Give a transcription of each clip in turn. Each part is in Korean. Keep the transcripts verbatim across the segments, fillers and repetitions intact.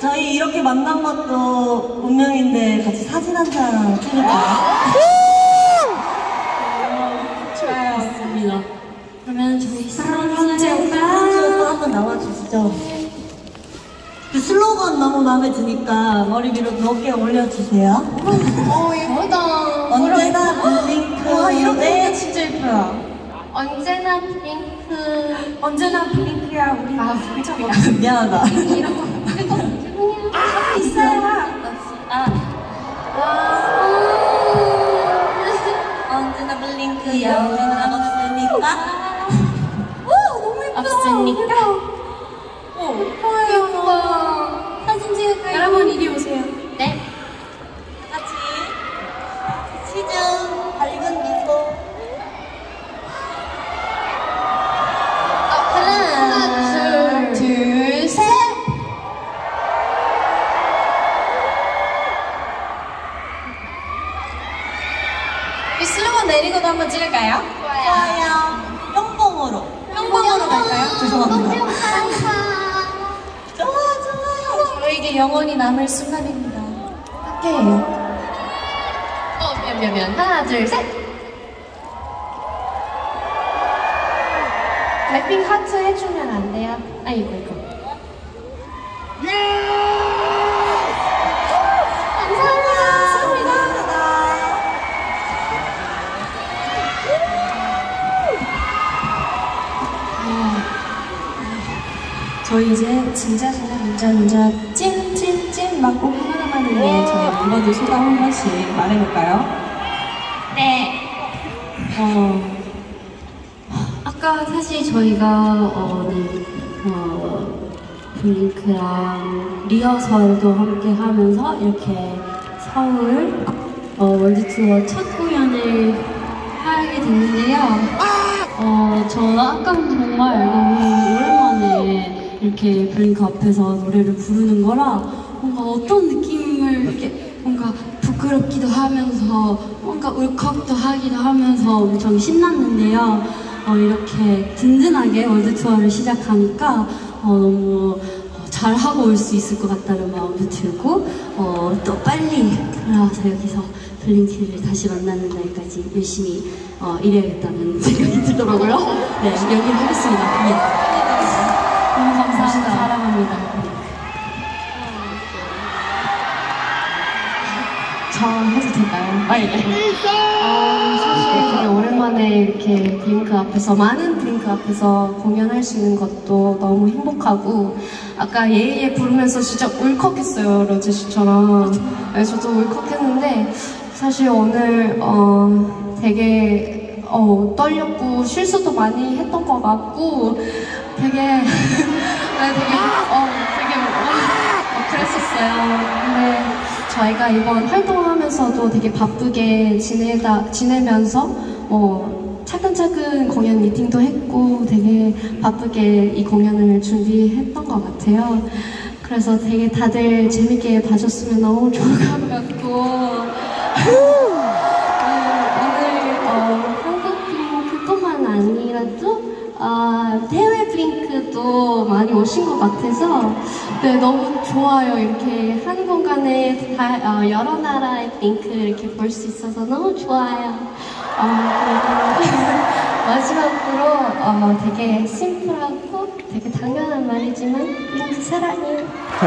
저희 이렇게 만난 것도 운명인데 같이 사진 한 장 찍을까요? 좋아요. 좋습니다. 그러면 저희 사랑하는 오빠 한번 나와주시죠. 그 슬로건 너무 마음에 드니까 머리 위로 높게 올려주세요. 어, 예쁘다. 언제나 블링크. 와, 이렇게 네. 진짜 예쁘다. 언제나 블링크. 언제나 블링크야, 우리. 아, 훌쩍이다. 미안하다. 이런 거. 이거, 죄송해요. 아, 있어요. 아. 언제나 블링크야. 언제나 없으니까. 오, 너무 예쁘다. 없으니까. 오, 예뻐요. 예뻐. 사진 찍을까요? 여러분, 이리 오세요. 네. 같이 시즌 밝은 미소. 하나, 둘, 셋. 이 슬로건 내리고도 한번 찍을까요? 좋아요. 뿅뽕으로. 뿅뽕으로 갈까요? 죄송합니다. 좋아, 좋아요. 저에게 영원히 남을 순간입니다. 함께해요. 어, 면, 면, 면. 하나, 둘, 셋. 블랙핑 하트 해주면 안 돼요? 아이고, 이거. 저희 이제 진짜 진짜 진짜 진짜 찐찐찐 맞고 하나만에 저희 멤버들 소감 한 번씩 말해볼까요? 네. 어 아까 사실 저희가 어, 네, 어 블링크랑 리허설도 함께 하면서 이렇게 서울 어, 월드 투어 첫 공연을 하게 됐는데요. 어, 저 아까 정말 너무 오랜만에 이렇게 블링크 앞에서 노래를 부르는 거라 뭔가 어떤 느낌을 이렇게 뭔가 부끄럽기도 하면서 뭔가 울컥도 하기도 하면서 엄청 신났는데요. 어, 이렇게 든든하게 월드 투어를 시작하니까 어, 너무 어, 잘하고 올 수 있을 것 같다는 마음도 들고 어, 또 빨리 돌아와서 여기서 블링크를 다시 만나는 날까지 열심히 어, 일해야겠다는 생각이 들더라고요. 네, 여기를 하겠습니다. 네. 너무 감사합니다. 사랑합니다. 저 해도 될까요? 아, 예. 어, 사실 되게 오랜만에 이렇게 블링크 앞에서, 많은 블링크 앞에서 공연할 수 있는 것도 너무 행복하고, 아까 예예 부르면서 진짜 울컥했어요, 러지 씨처럼. 네, 저도 울컥했는데, 사실 오늘, 어, 되게, 어, 떨렸고, 실수도 많이 했던 것 같고, 되게, 네, 되게, 어, 되게, 어, 그랬었어요. 근데 저희가 이번 활동하면서도 되게 바쁘게 지내다, 지내면서, 어, 차근차근 공연 미팅도 했고, 되게 바쁘게 이 공연을 준비했던 것 같아요. 그래서 되게 다들 재밌게 봐줬으면 너무 좋을 것 같고, 오늘, 어, 한국 블링크뿐만 아니라도, 아, 해외 블링크도 많이 오신 것 같아서 네, 너무 좋아요. 이렇게 한 공간에 다, 어, 여러 나라의 블링크를 이렇게 볼 수 있어서 너무 좋아요. 어, 그리고 마지막으로 어, 되게 심플하고 되게 당연한 말이지만 블링크 사랑해요.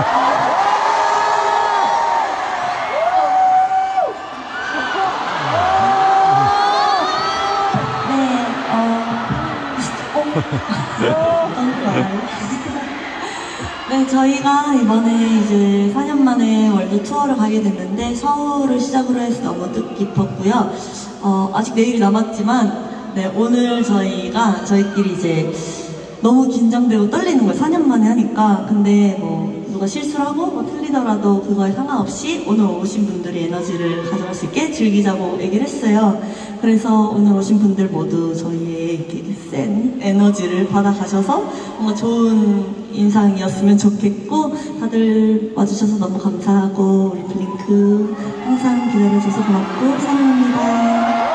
네, 저희가 이번에 이제 사 년 만에 월드 투어를 가게 됐는데 서울을 시작으로 해서 너무 뜻깊었고요. 어, 아직 내일이 남았지만 네, 오늘 저희가 저희끼리 이제 너무 긴장되고 떨리는 거예요. 사 년 만에 하니까. 근데 뭐 누가 실수를 하고 뭐 틀리더라도 그거에 상관없이 오늘 오신 분들이 에너지를 가져갈 수 있게 즐기자고 얘기를 했어요. 그래서 오늘 오신 분들 모두 저희의 이렇게 센 에너지를 받아가셔서 뭔가 좋은 인상이었으면 좋겠고, 다들 와주셔서 너무 감사하고 우리 블링크 항상 기다려줘서 고맙고 사랑합니다.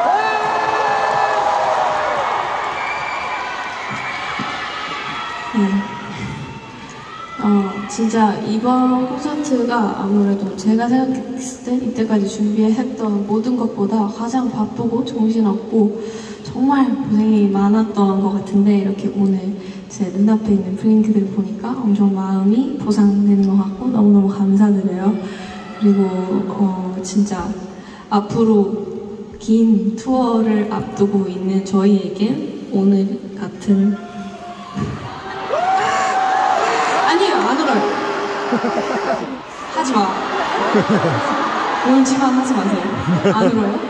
네. 어, 진짜 이번 콘서트가 아무래도 제가 생각했을 때 이때까지 준비했던 모든 것보다 가장 바쁘고 정신없고 정말 고생이 많았던 것 같은데 이렇게 오늘 제 눈앞에 있는 블링크들을 보니까 엄청 마음이 보상되는 것 같고 너무너무 감사드려요. 그리고 어, 진짜 앞으로 긴 투어를 앞두고 있는 저희에게 오늘 같은 아니에요, 안 울어요. 하지 마. 울지만 하지 마세요. 안 울어요.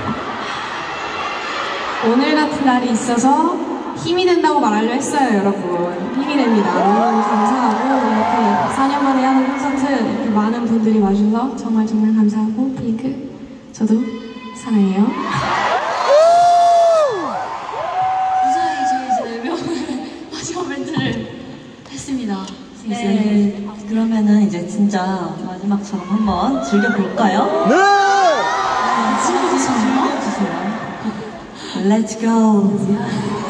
오늘 같은 날이 있어서 힘이 된다고 말하려 했어요, 여러분. 힘이 됩니다. 너무 감사하고 이렇게 사 년 만에 하는 콘서트 이렇게 많은 분들이 와주셔서 정말 정말 감사하고 블링크 저도 사랑해요. 무사히 저희 이제 명 마지막 멘트를 했습니다. 네. 그러면은 이제 진짜 마지막처럼 한번 즐겨볼까요? 네! 즐겨주세요. Let's go.